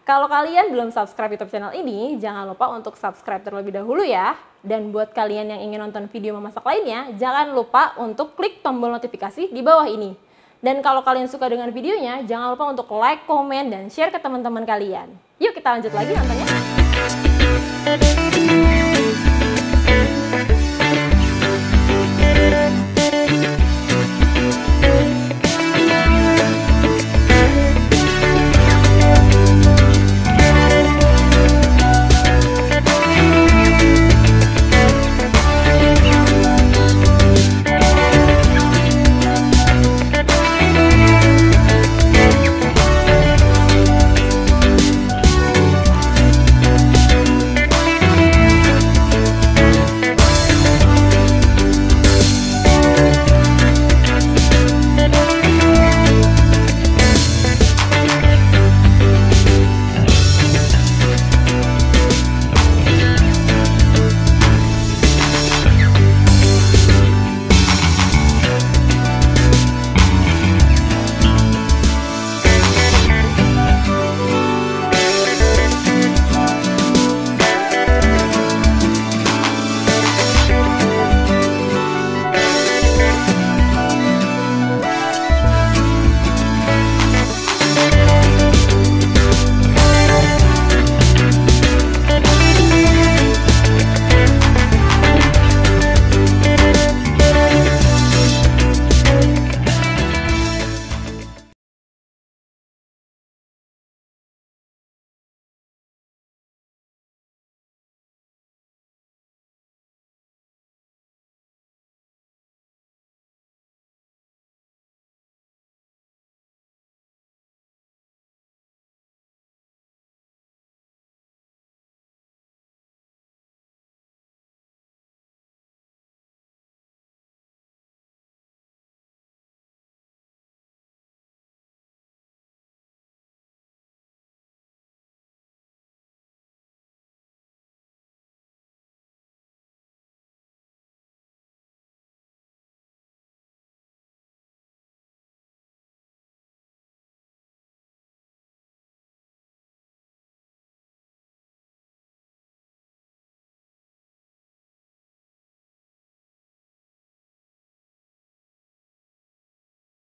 Kalau kalian belum subscribe YouTube channel ini, jangan lupa untuk subscribe terlebih dahulu ya. Dan buat kalian yang ingin nonton video memasak lainnya, jangan lupa untuk klik tombol notifikasi di bawah ini. Dan kalau kalian suka dengan videonya, jangan lupa untuk like, komen, dan share ke teman-teman kalian. Yuk kita lanjut lagi nontonnya.